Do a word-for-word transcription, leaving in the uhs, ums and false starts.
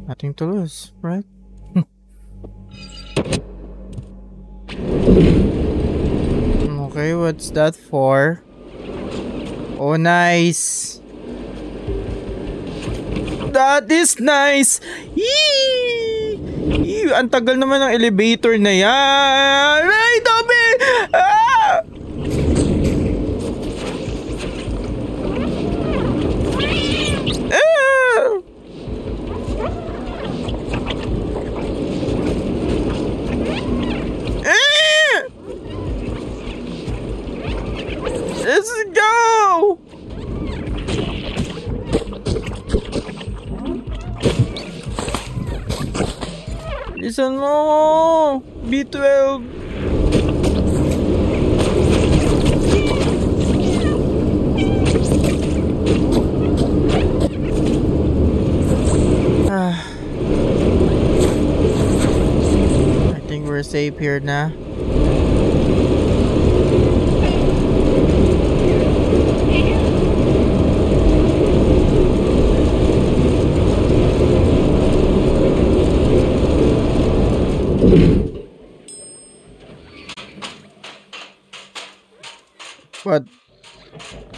Nothing to lose, right? Okay, what's that for? Oh, nice. That is nice. Yee! Yee! Ang tagal naman ng elevator na yan. Ay, Toby! Ah! Ah! Ah! Let's go! Listen mo! B twelve! Ah. I think we're safe here na. What?